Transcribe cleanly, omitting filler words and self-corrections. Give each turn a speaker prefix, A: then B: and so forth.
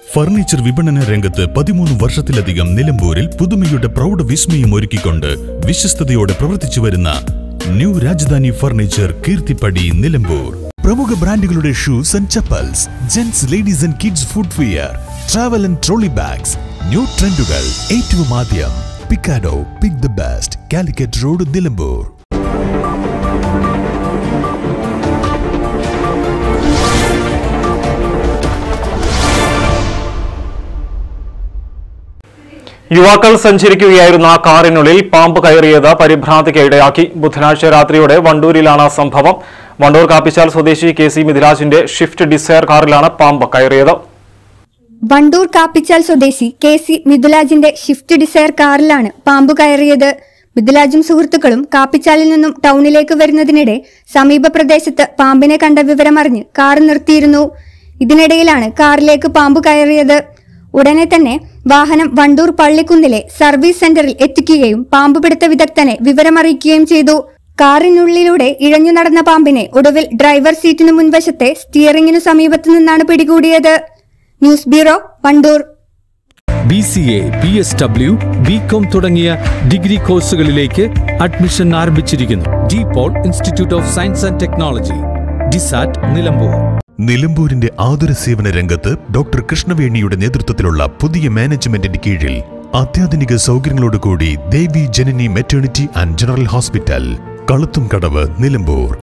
A: Furniture വിപണന രംഗത്ത് 13 വർഷത്തിലധികം നിലമ്പൂരിൽ പുതുമയുടെ പ്രൗഢ വിസ്മയം ഒരുക്കിക്കൊണ്ട് വിശ്വസ്തയോടെ പ്രവർത്തിച്ചു വരുന്ന ന്യൂ രാജധാനി ഫർണിച്ചർ കീർത്തിപ്പടി നിലമ്പൂർ. പ്രമുഖ ബ്രാൻഡുകളുടെ shoes and chappals, gents, ladies and kids footwear, travel and trolley bags, new ട്രെൻഡുകൾ ഏറ്റവും ആദ്യം. Pickado, pick the best, Calicut road, Nilambur.
B: യുവാക്കൾ സഞ്ചരിക്കുകയായിരുന്ന കാറിനുള്ളിൽ പാമ്പ് കയറിയത് പരിഭ്രാന്തിക്ക് ഇടയാക്കി. ബുധനാഴ്ച രാത്രിയോടെ വണ്ടൂരിലാണ് സംഭവം. വണ്ടൂർ കാപ്പിച്ചാൽ സ്വദേശി KC മിഥിലാജിന്റെ ഷിഫ്റ്റ് ഡിസയർ കാറിലാണ് പാമ്പ് കയറിയത്.
C: വണ്ടൂർ കാപ്പിച്ചാൽ സ്വദേശി KC മിഥിലാജിന്റെ ഷിഫ്റ്റ് ഡിസയർ കാറിലാണ് പാമ്പ് കയറിയത്. മിഥിലാജും സുഹൃത്തുക്കളും കാപ്പിച്ചാലിൽ നിന്നും ടൗണിലേക്ക് വരുന്നതിനിടെ സമീപ പ്രദേശത്ത് പാമ്പിനെ കണ്ട വിവരമറിഞ്ഞ് കാർ നിർത്തിയിരുന്നു. ഇതിനിടയിലാണ് കാറിലേക്ക് പാമ്പ് കയറിയത്. ഉടനെ തന്നെ വാഹനം വണ്ടൂർ പള്ളിക്കുന്നിലെ സർവീസ് സെന്ററിൽ എത്തിക്കുകയും പാമ്പുപിടുത്ത വിദഗ്ധനെ വിവരമറിയിക്കുകയും ചെയ്തു. കാറിനുള്ളിലൂടെ ഇഴഞ്ഞു നടന്ന പാമ്പിനെ ഒടുവിൽ ഡ്രൈവർ സീറ്റിനു മുൻവശത്തെ സ്റ്റിയറിംഗിനു സമീപത്തു നിന്നാണ് പിടികൂടിയത്. News bureau, Wandoor.
D: BCA, BSW, BCom തുടങ്ങിയ ഡിഗ്രി കോഴ്സുകളിലേക്ക് അഡ്മിഷൻ ആരംഭിച്ചിരിക്കുന്നു. DPOL institute of science and technology, DSAT, Nilambur.
A: നിലമ്പൂരിന്റെ ആതുര സേവന രംഗത്ത് ഡോക്ടർ കൃഷ്ണവേണിയുടെ നേതൃത്വത്തിലുള്ള പുതിയ മാനേജ്മെന്റിന്റെ കീഴിൽ അത്യാധുനിക സൗകര്യങ്ങളോടുകൂടി Devi Janani maternity and general hospital, Kaluthumkadavu, Nilambur.